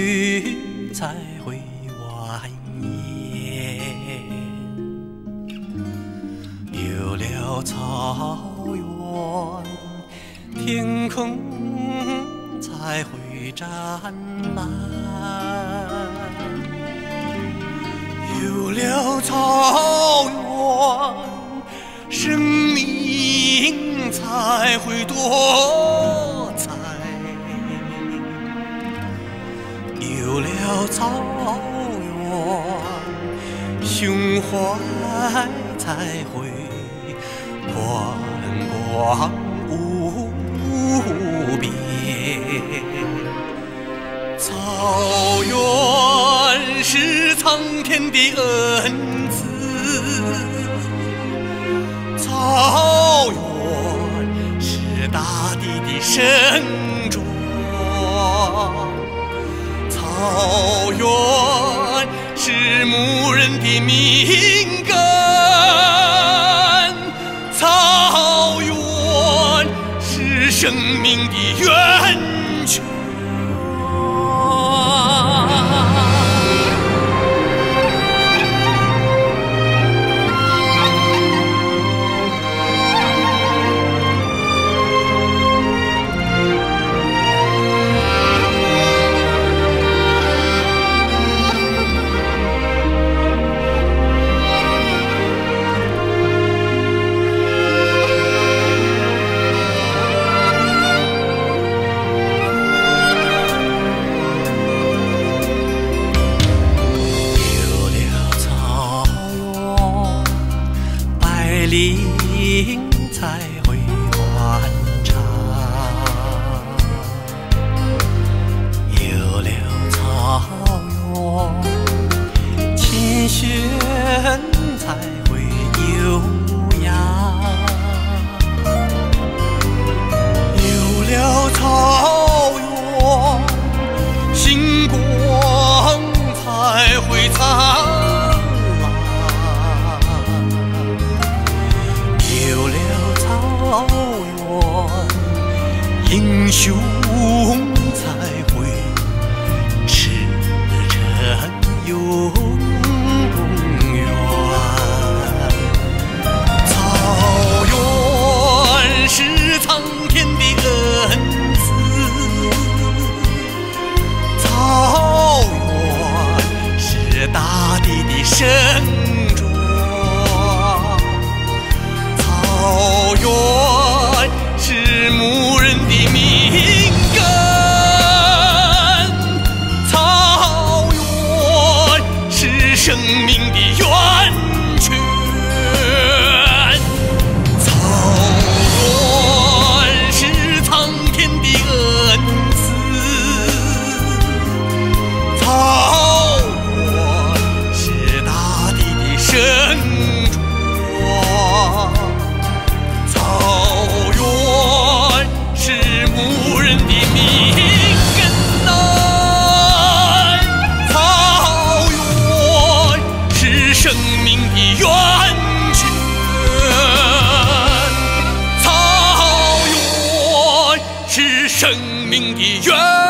去才会蜿蜒，有了草原，天空才会湛蓝。有了草原，生命才会多彩。有了草原，胸怀才会宽广无边。草原是苍天的恩赐，草原是大地的盛装，草原是牧人的命根，草原是生命的源泉。林才会欢畅，有了草原，琴弦才会悠扬，有了草原，星光才会灿烂。草原，英雄才会驰骋永远。草原是苍天的恩赐，草原是大地的盛装。草原是牧人的命根，草原是生命的源泉。草原是苍天的恩赐，草原是大地的盛装。草原是牧人的命根呐，草原是生命的源泉，草原是生命的源泉。